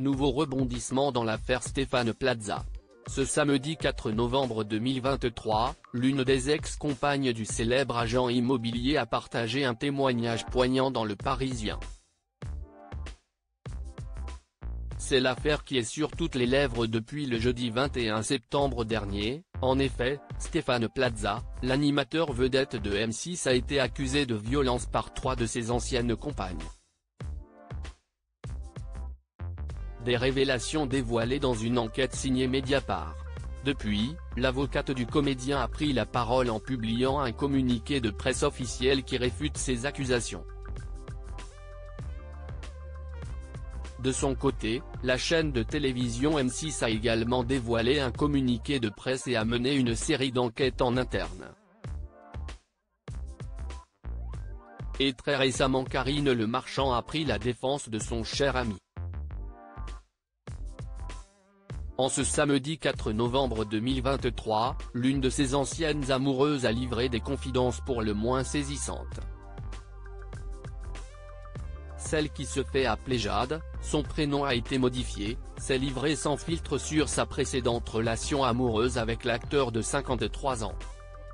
nouveau rebondissement dans l'affaire Stéphane Plaza. Ce samedi 4 novembre 2023, l'une des ex-compagnes du célèbre agent immobilier a partagé un témoignage poignant dans Le Parisien. C'est l'affaire qui est sur toutes les lèvres depuis le jeudi 21 septembre dernier. En effet, Stéphane Plaza, l'animateur vedette de M6 a été accusé de violence par 3 de ses anciennes compagnes. Des révélations dévoilées dans une enquête signée Mediapart. Depuis, l'avocate du comédien a pris la parole en publiant un communiqué de presse officiel qui réfute ces accusations. De son côté, la chaîne de télévision M6 a également dévoilé un communiqué de presse et a mené une série d'enquêtes en interne. Et très récemment Karine Le Marchand a pris la défense de son cher ami. En ce samedi 4 novembre 2023, l'une de ses anciennes amoureuses a livré des confidences pour le moins saisissantes. Celle qui se fait appeler Jade, son prénom a été modifié, s'est livrée sans filtre sur sa précédente relation amoureuse avec l'acteur de 53 ans.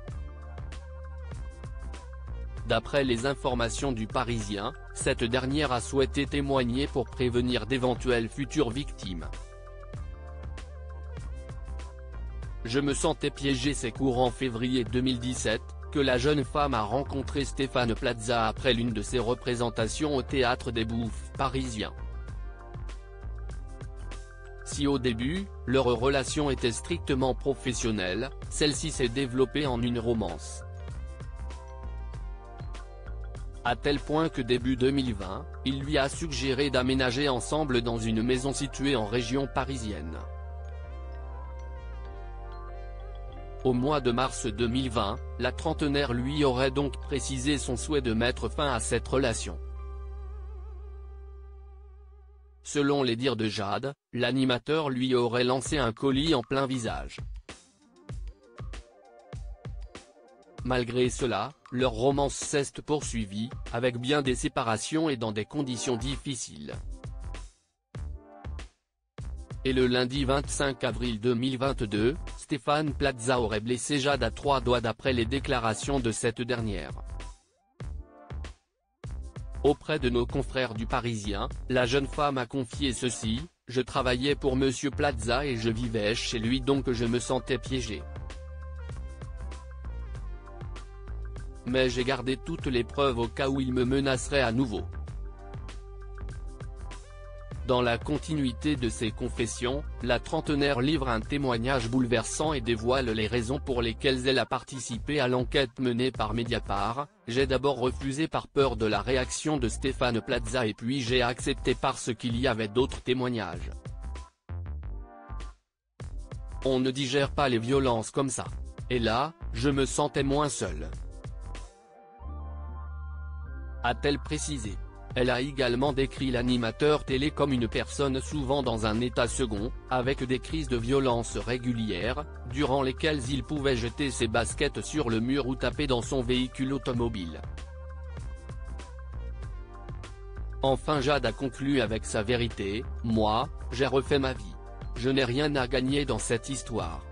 D'après les informations du Parisien, cette dernière a souhaité témoigner pour prévenir d'éventuelles futures victimes. Je me sentais piégé. C'est courant février 2017, que la jeune femme a rencontré Stéphane Plaza après l'une de ses représentations au Théâtre des Bouffes parisien. Si au début, leur relation était strictement professionnelle, celle-ci s'est développée en une romance. À tel point que début 2020, il lui a suggéré d'aménager ensemble dans une maison située en région parisienne. Au mois de mars 2020, la trentenaire lui aurait donc précisé son souhait de mettre fin à cette relation. Selon les dires de Jade, l'animateur lui aurait lancé un colis en plein visage. Malgré cela, leur romance s'est poursuivie, avec bien des séparations et dans des conditions difficiles. Et le lundi 25 avril 2022, Stéphane Plaza aurait blessé Jade à 3 doigts d'après les déclarations de cette dernière. Auprès de nos confrères du Parisien, la jeune femme a confié ceci: « Je travaillais pour Monsieur Plaza et je vivais chez lui, donc je me sentais piégé. Mais j'ai gardé toutes les preuves au cas où il me menacerait à nouveau. » Dans la continuité de ses confessions, la trentenaire livre un témoignage bouleversant et dévoile les raisons pour lesquelles elle a participé à l'enquête menée par Mediapart. « J'ai d'abord refusé par peur de la réaction de Stéphane Plaza et puis j'ai accepté parce qu'il y avait d'autres témoignages. On ne digère pas les violences comme ça. Et là, je me sentais moins seul. » A-t-elle précisé. Elle a également décrit l'animateur télé comme une personne souvent dans un état second, avec des crises de violence régulières, durant lesquelles il pouvait jeter ses baskets sur le mur ou taper dans son véhicule automobile. Enfin Jade a conclu avec sa vérité: « Moi, j'ai refait ma vie. Je n'ai rien à gagner dans cette histoire.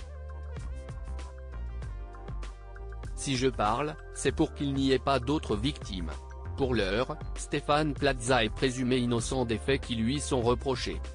Si je parle, c'est pour qu'il n'y ait pas d'autres victimes. » Pour l'heure, Stéphane Plaza est présumé innocent des faits qui lui sont reprochés.